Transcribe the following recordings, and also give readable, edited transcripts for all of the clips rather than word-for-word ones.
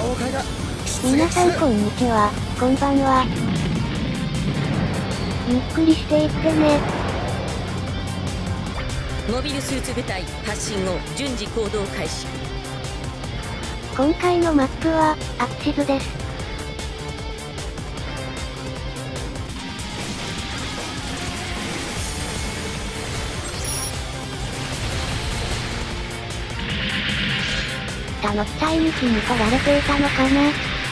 皆さんこんにちは、こんばんは。ゆっくりしていってね。 モビルスーツ部隊発進後順次行動開始。 今回のマップはアッチズです。乗ったい道に取られていたのかな。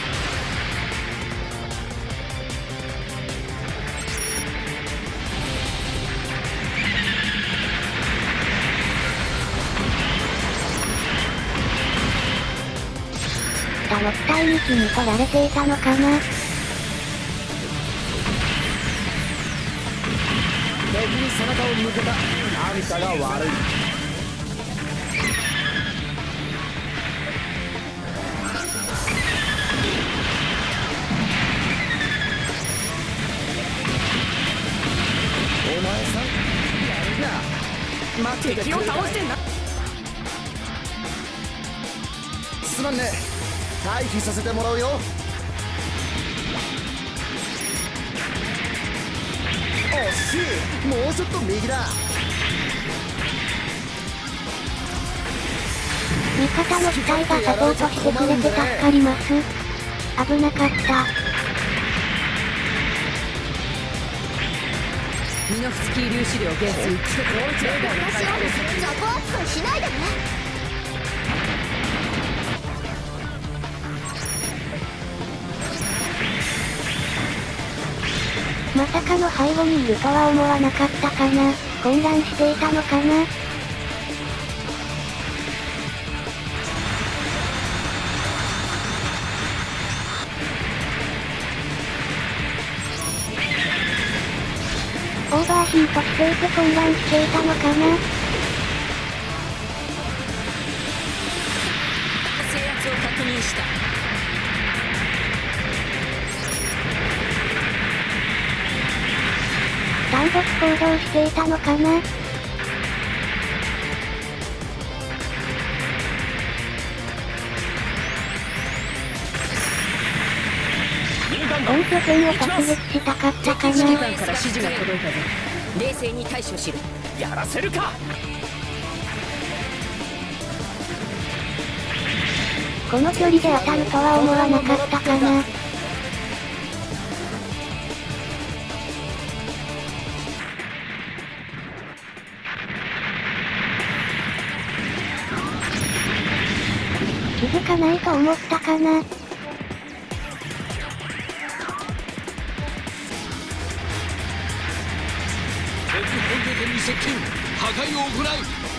乗ったい道に取られていたのかな。 敵に背中を向けたあんたが悪い。 敵を倒してんだ。 すまんね、退避させてもらうよ。惜しい、もうちょっと右だ。 味方の機体がサポートしてくれて助かります。危なかった。 ミノフスキー粒子量減衰。 私を雑魚扱いしないでね。 まさかの背後にいるとは思わなかったかな。混乱していたのかな。オーバーヒートしていて混乱していたのかな。 制圧を確認した。 単独行動していたのかな。本拠点を確立したかったかな。 指揮官から指示が届いたぞ。冷静に対処しろ。 やらせるか。 この距離で当たるとは思わなかったかな。気づかないと思ったかな。 接近、破壊を行う。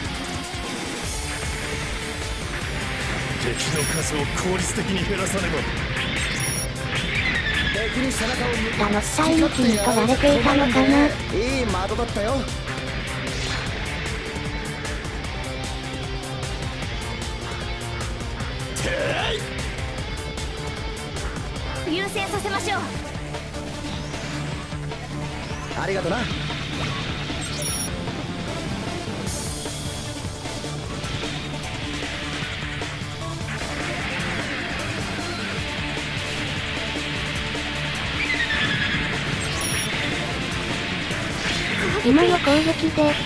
敵の数を効率的に減らさねば。 敵に背中を向けた乗ったい道に取られていたのかな。 いい的だったよ。 優先させましょう。 ありがとな。 今の攻撃で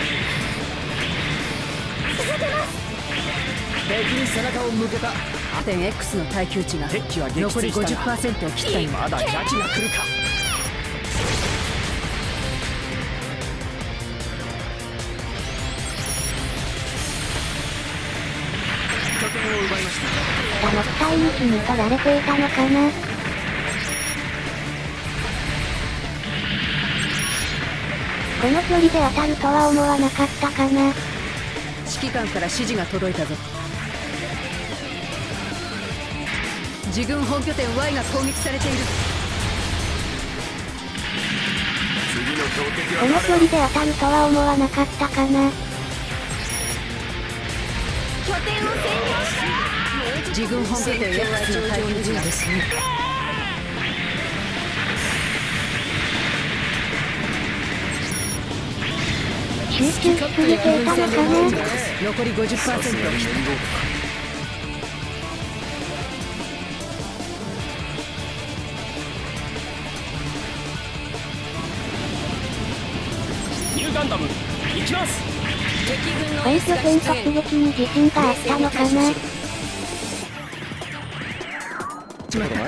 敵に背中を向けた。 点 X の耐久値が敵は撃残り墜したが 50% を切ったよ。 まだ邪気が来るか。拠点を奪いました。 乗ったい道に取られていたのかな。この距離で当たるとは思わなかったかな。 指揮官から指示が届いたぞ。自軍本拠点 Y が攻撃されている。 この距離で当たるとは思わなかったかな。 拠点を占領した。 自軍本拠点 X の耐久値が集中しすぎていたのかな。 残り 50% を切った。 ガンダム行きます。 敵軍のエ本拠ースが点突出現。 撃に自信があったのかな。 ちょっとな。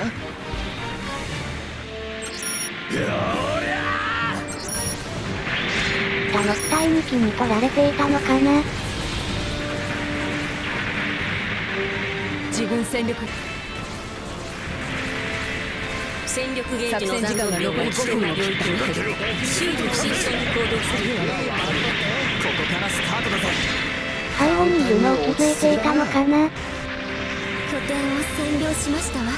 タノス隊2機に取られていたのかな。 自分戦力戦力ゲージの残存量を5分の領域に減る。シールを慎重に行動する。 ここからスタートだぜ。 背後にいるのを気づいていたのかな。 拠点を占領しましたわ。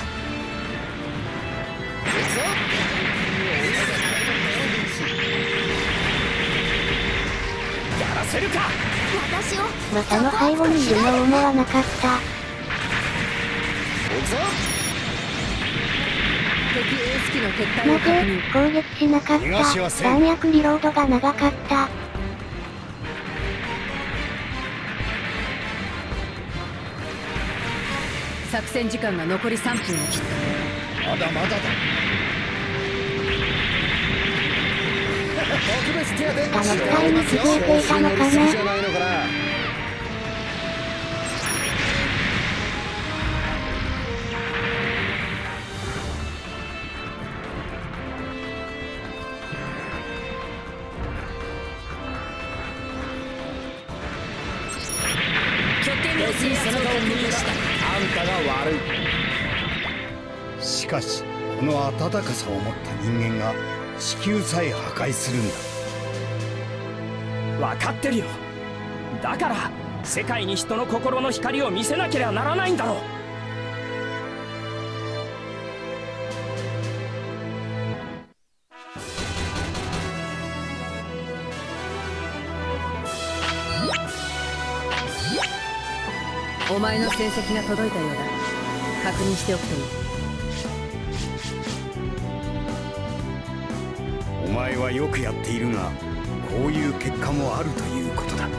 やらせるか。 私をまたの背後にいるのを思わなかった。 行くぞ。 敵エース機の撤退なを確認。 ぜ攻撃しなかっ逃がしはた。 せん弾薬リロードが長かった。 作戦時間が残り3分を切った。 まだまだだ。特別手当てタノス隊に気づいていたのかな。 じゃないのかな。 拠点の制圧を確認した。 あんたが悪い。しかしこの温かさを持った人間が地球さえ破壊するんだ。 分かってるよ。だから世界に人の心の光を見せなければならないんだろう。 お前の戦績が届いたようだ。確認しておくといい。 お前はよくやっているが、こういう結果もあるということだ。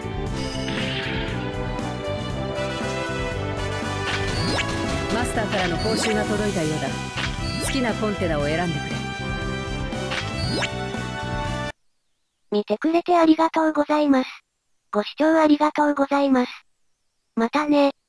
マスターからの報酬が届いたようだ。好きなコンテナを選んでくれ。 見てくれてありがとうございます。ご視聴ありがとうございます。またね。